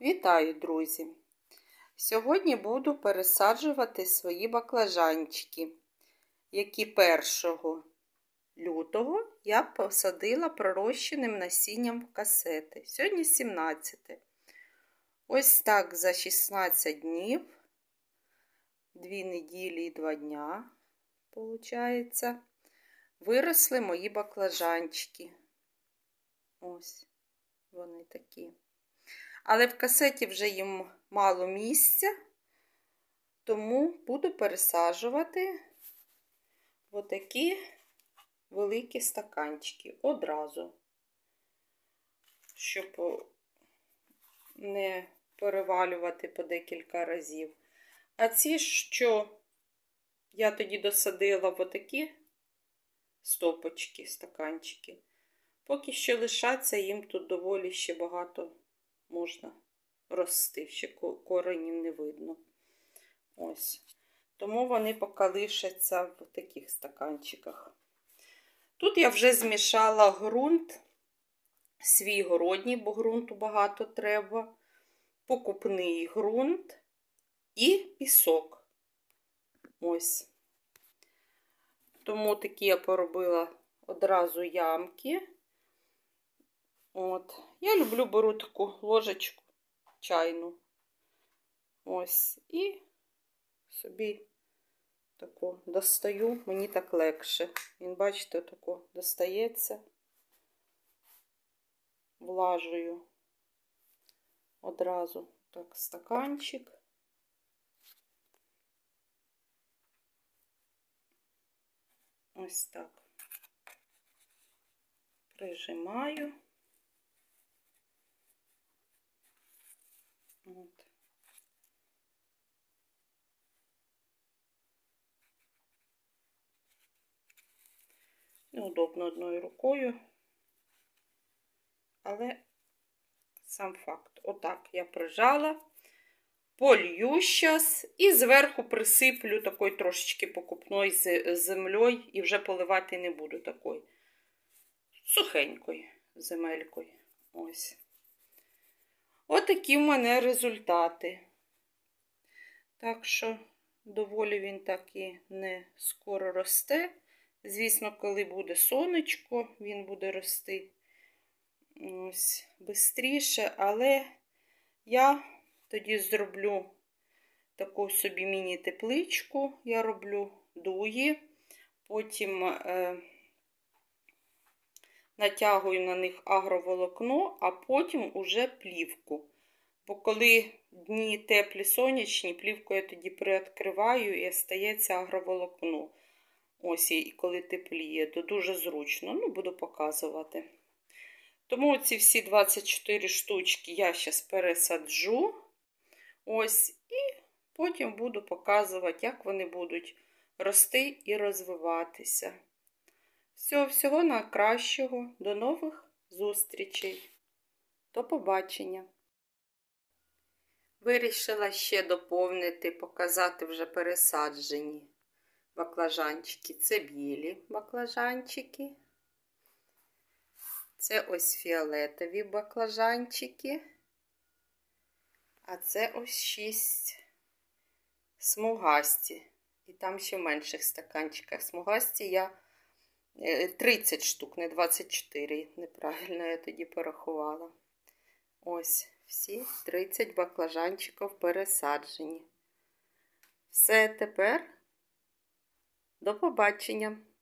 Вітаю, друзі! Сьогодні буду пересаджувати свої баклажанчики, які 1 лютого я посадила пророщеним насінням в касети. Сьогодні 17. Ось так за 16 днів, 2 неділі і 2 дня, виходить, виросли мої баклажанчики. Ось вони такі. Але в касеті вже їм мало місця, тому буду пересаджувати в отакі великі стаканчики одразу, щоб не перевалювати по декілька разів. А ці, що я тоді досадила в отакі стопочки, стаканчики, поки що лишаться, їм тут доволі ще багато можна рости, ще коренів не видно. Ось. Тому вони поки лишаться в таких стаканчиках. Тут я вже змішала ґрунт, свій городній, бо ґрунту багато треба, покупний ґрунт і пісок. Ось. Тому такі я поробила одразу ямки. От. Я беру таку ложечку чайну. Ось. І собі таку достаю, мені так легше. Він, бачите, тако достається. Влажую одразу так стаканчик. Ось так. Прижимаю. От. Неудобно одною рукою, але сам факт. Отак я прижала, полью зараз і зверху присиплю такою трошечки покупною землею і вже поливати не буду такою сухенькою земелькою. Ось. Отакі в мене результати. Так що доволі він так і не скоро росте. Звісно, коли буде сонечко, він буде рости ось швидше, але я тоді зроблю таку собі міні-тепличку. Я роблю дуги, потім натягую на них агроволокно, а потім уже плівку. Бо коли дні теплі сонячні, плівку я тоді приоткриваю і остається агроволокно. Ось, і коли тепліє, то дуже зручно. Ну, буду показувати. Тому ці всі 24 штучки я зараз пересаджу. Ось, і потім буду показувати, як вони будуть рости і розвиватися. Всього найкращого. До нових зустрічей. До побачення. Вирішила ще доповнити, показати вже пересаджені баклажанчики. Це білі баклажанчики. Це ось фіолетові баклажанчики. А це ось 6 смугасті. І там ще в менших стаканчиках. Смугасті я 30 штук, не 24. Неправильно я тоді порахувала. Ось всі 30 баклажанчиків пересаджені. Все, тепер до побачення!